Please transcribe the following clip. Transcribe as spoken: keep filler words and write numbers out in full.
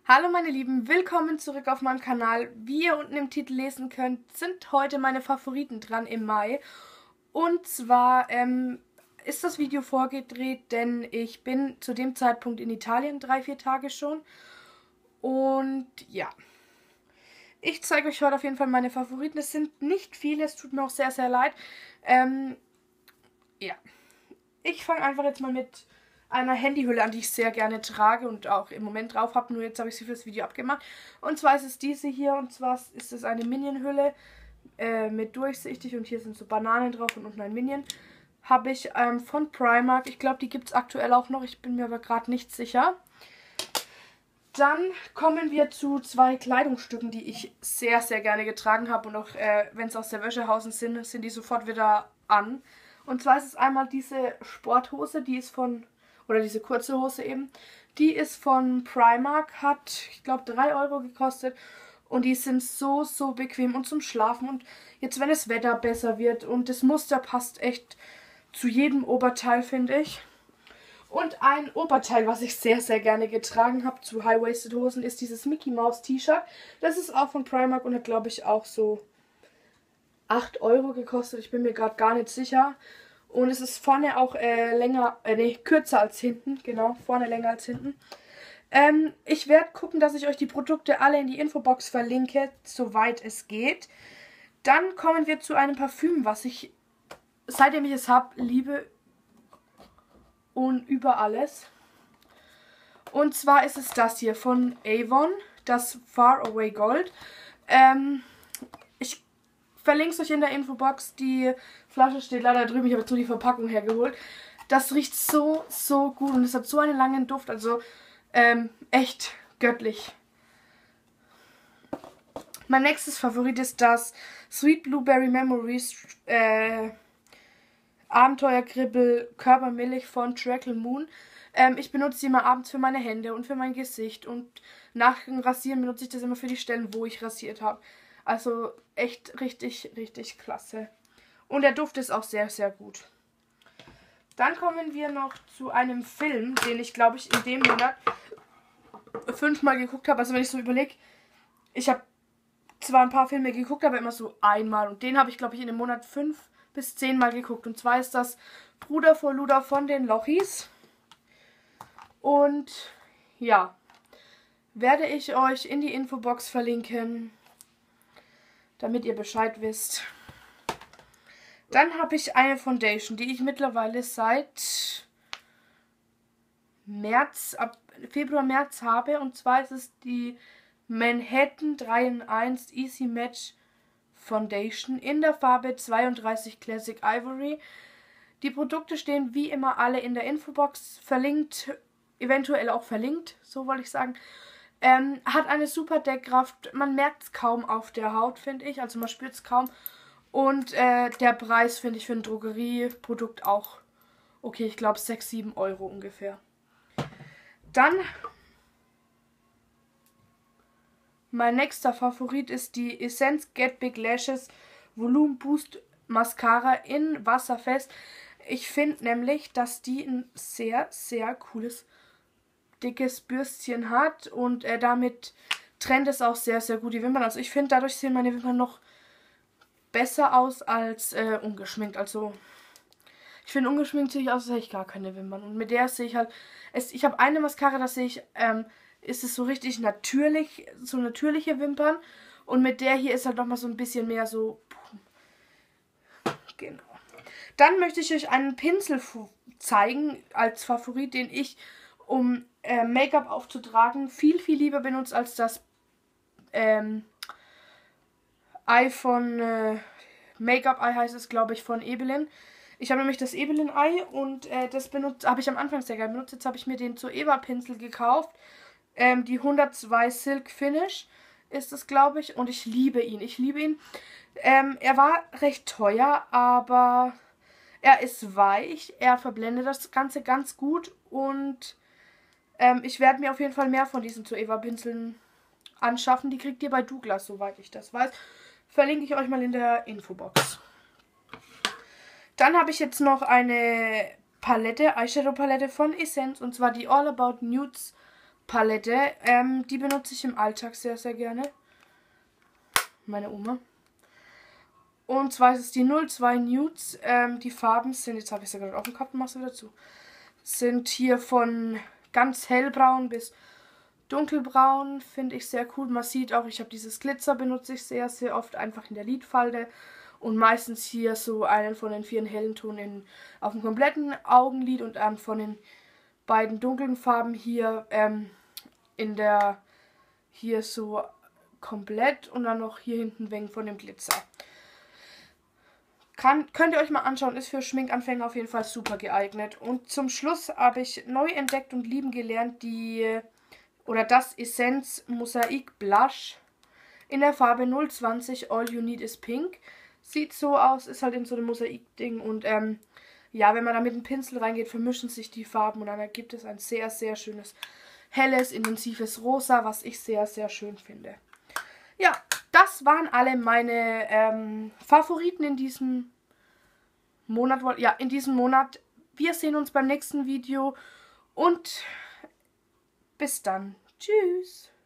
Hallo meine Lieben, willkommen zurück auf meinem Kanal. Wie ihr unten im Titel lesen könnt, sind heute meine Favoriten dran im Mai. Und zwar ähm, ist das Video vorgedreht, denn ich bin zu dem Zeitpunkt in Italien, drei, vier Tage schon. Und ja, ich zeige euch heute auf jeden Fall meine Favoriten. Es sind nicht viele, es tut mir auch sehr, sehr leid. Ähm, ja, ich fange einfach jetzt mal mit einer Handyhülle an, die ich sehr gerne trage und auch im Moment drauf habe. Nur jetzt habe ich sie fürs Video abgemacht. Und zwar ist es diese hier. Und zwar ist es eine Minion-Hülle äh, mit durchsichtig. Und hier sind so Bananen drauf und unten ein Minion. Habe ich ähm, von Primark. Ich glaube, die gibt es aktuell auch noch. Ich bin mir aber gerade nicht sicher. Dann kommen wir zu zwei Kleidungsstücken, die ich sehr, sehr gerne getragen habe. Und auch äh, wenn es aus der Wäschehausen sind, sind die sofort wieder an. Und zwar ist es einmal diese Sporthose, die ist von... Oder diese kurze Hose eben. Die ist von Primark, hat, ich glaube, drei Euro gekostet. Und die sind so, so bequem und zum Schlafen. Und jetzt, wenn das Wetter besser wird und das Muster passt echt zu jedem Oberteil, finde ich. Und ein Oberteil, was ich sehr, sehr gerne getragen habe zu High-Waisted Hosen, ist dieses Mickey Mouse T-Shirt. Das ist auch von Primark und hat, glaube ich, auch so acht Euro gekostet. Ich bin mir gerade gar nicht sicher. Und es ist vorne auch äh, länger, äh, nee, kürzer als hinten. Genau, vorne länger als hinten. Ähm, ich werde gucken, dass ich euch die Produkte alle in die Infobox verlinke, soweit es geht. Dann kommen wir zu einem Parfüm, was ich, seitdem ich es habe, liebe und über alles. Und zwar ist es das hier von Avon, das Far Away Gold. Ähm, ich verlinke es euch in der Infobox. Die Flasche steht leider drüben. Ich habe jetzt nur die Verpackung hergeholt. Das riecht so, so gut. Und es hat so einen langen Duft. Also ähm, echt göttlich. Mein nächstes Favorit ist das Sweet Blueberry Memories äh, Abenteuerkribbel Körpermilch von Trackle Moon. Ähm, ich benutze die immer abends für meine Hände und für mein Gesicht. Und nach dem Rasieren benutze ich das immer für die Stellen, wo ich rasiert habe. Also echt richtig, richtig klasse. Und der Duft ist auch sehr, sehr gut. Dann kommen wir noch zu einem Film, den ich, glaube ich, in dem Monat fünfmal geguckt habe. Also wenn ich so überlege, ich habe zwar ein paar Filme geguckt, aber immer so einmal. Und den habe ich, glaube ich, in dem Monat fünf bis zehnmal geguckt. Und zwar ist das Bruder vor Luder von den Lochis. Und ja, werde ich euch in die Infobox verlinken, damit ihr Bescheid wisst. Dann habe ich eine Foundation, die ich mittlerweile seit März, ab Februar, März habe. Und zwar ist es die Manhattan drei in eins Easy Match Foundation in der Farbe zweiunddreißig Classic Ivory. Die Produkte stehen wie immer alle in der Infobox verlinkt, eventuell auch verlinkt, so wollte ich sagen. Ähm, hat eine super Deckkraft, man merkt es kaum auf der Haut, finde ich, also man spürt es kaum. Und äh, der Preis finde ich für ein Drogerieprodukt auch okay, ich glaube sechs, sieben Euro ungefähr. Dann mein nächster Favorit ist die Essence Get Big Lashes Volume Boost Mascara in Wasserfest. Ich finde nämlich, dass die ein sehr, sehr cooles dickes Bürstchen hat und äh, damit trennt es auch sehr, sehr gut die Wimpern. Also ich finde, dadurch sehen meine Wimpern noch besser aus als äh, ungeschminkt. Also ich finde, ungeschminkt sehe ich aus, als hätte ich gar keine Wimpern. Und mit der sehe ich halt, es, ich habe eine Mascara, da sehe ich, ähm, ist es so richtig natürlich, so natürliche Wimpern. Und mit der hier ist halt nochmal so ein bisschen mehr so, genau. Dann möchte ich euch einen Pinsel zeigen als Favorit, den ich, um äh, Make-up aufzutragen, viel, viel lieber benutzt als das ähm, Eye von äh, Make-up Eye heißt es, glaube ich, von Ebelin. Ich habe nämlich das Ebelin Eye und äh, das benutzt, habe ich am Anfang sehr gerne benutzt. Jetzt habe ich mir den Zoeva Pinsel gekauft. Ähm, die hundertzwei Silk Finish ist es, glaube ich. Und ich liebe ihn. Ich liebe ihn. Ähm, er war recht teuer, aber er ist weich. Er verblendet das Ganze ganz gut. Und ähm, ich werde mir auf jeden Fall mehr von diesen Zoeva Pinseln anschaffen. Die kriegt ihr bei Douglas, soweit ich das weiß. Verlinke ich euch mal in der Infobox. Dann habe ich jetzt noch eine Palette, Eyeshadow Palette von Essence. Und zwar die All About Nudes Palette. Ähm, die benutze ich im Alltag sehr, sehr gerne. Meine Oma. Und zwar ist es die null zwei Nudes. Ähm, die Farben sind, jetzt habe ich sie gerade offen gehabt und mache sie wieder zu. Sind hier von ganz hellbraun bis dunkelbraun. Finde ich sehr cool. Man sieht auch, ich habe dieses Glitzer, benutze ich sehr, sehr oft einfach in der Lidfalte. Und meistens hier so einen von den vier hellen Tönen auf dem kompletten Augenlid und dann von den beiden dunklen Farben hier ähm, in der, hier so komplett und dann noch hier hinten wegen von dem Glitzer. Kann, könnt ihr euch mal anschauen, ist für Schminkanfänger auf jeden Fall super geeignet. Und zum Schluss habe ich neu entdeckt und lieben gelernt die, oder das Essence Mosaik Blush in der Farbe null zwanzig All You Need Is Pink. Sieht so aus, ist halt in so einem Mosaik-Ding und ähm, ja, wenn man da mit dem Pinsel reingeht, vermischen sich die Farben und dann ergibt es ein sehr, sehr schönes, helles, intensives Rosa, was ich sehr, sehr schön finde. Ja, das waren alle meine ähm, Favoriten in diesem Monat. Ja, in diesem Monat. Wir sehen uns beim nächsten Video und bis dann. Tschüss.